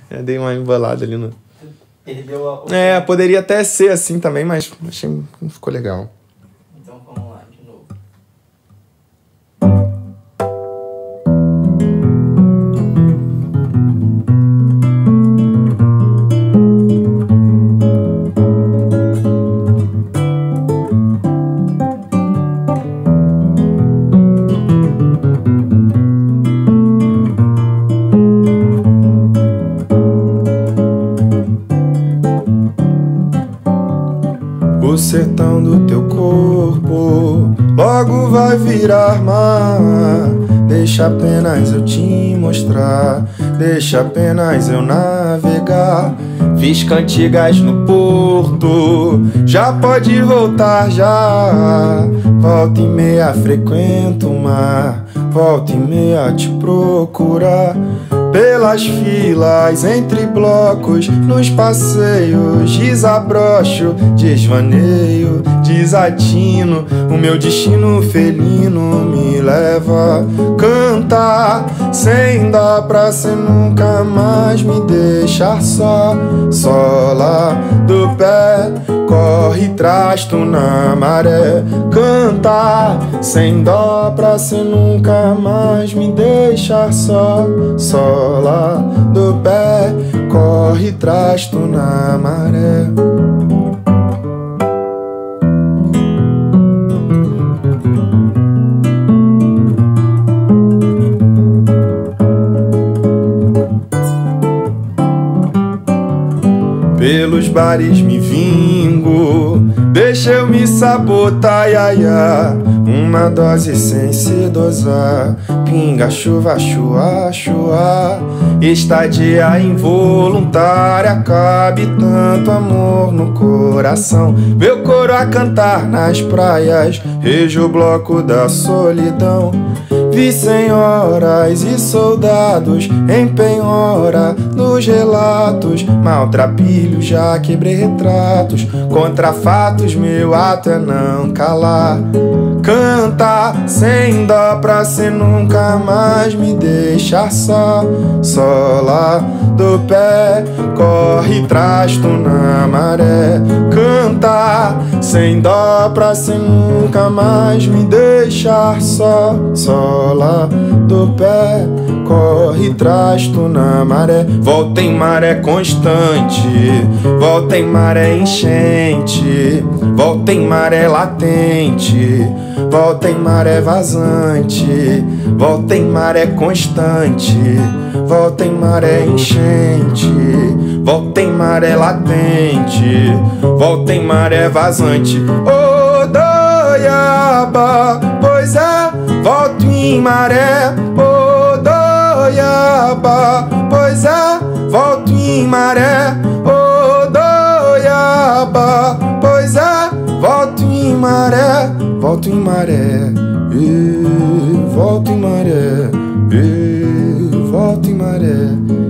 Eu dei uma embolada ali no... Perdeu a... É, poderia até ser assim também, mas achei que não ficou legal. Então vamos lá, de novo. O sertão do teu corpo logo vai virar mar. Deixa apenas eu te mostrar, deixa apenas eu navegar. Fiz cantigas no porto, já pode voltar já. Volta e meia frequento o mar, volta e meia te procurar. Pelas filas, entre blocos, nos passeios, desabrocho, desvaneio, desatino. O meu destino felino me leva a cantar, sem dar pra ser nunca mais me deixar só. Sola do pé, corre trasto na maré. Cantar, sem dó pra ser nunca mais me deixar só. Sola do pé, corre trasto na maré. Pelos bares me vingo, deixa eu me sabotar, iaia. Uma dose sem se dosar, pinga chuva, chua, chua. Estadia involuntária, cabe tanto amor no coração. Meu coro a cantar nas praias, rejo o bloco da solidão. Vi senhoras e soldados em penhora nos relatos. Maltrapilho, já quebrei retratos. Contra fatos, meu ato é não calar. Canta sem dó pra ser nunca mais me deixar só. Sola do pé, corre trasto na maré. Canta sem dó pra ser nunca mais me deixar só. Sola do pé, corre trasto na maré. Volta em maré constante, volta em maré enchente, volta em maré latente, volta em maré vazante, volta em maré constante, volta em maré enchente, volta em maré latente, volta em maré vazante. Ô Doiaba, pois é, volto em maré. Ô Doiaba, pois é, volto em maré. Ô Doiaba, pois é, volto em maré. Volto em maré, volto em maré, volto em maré.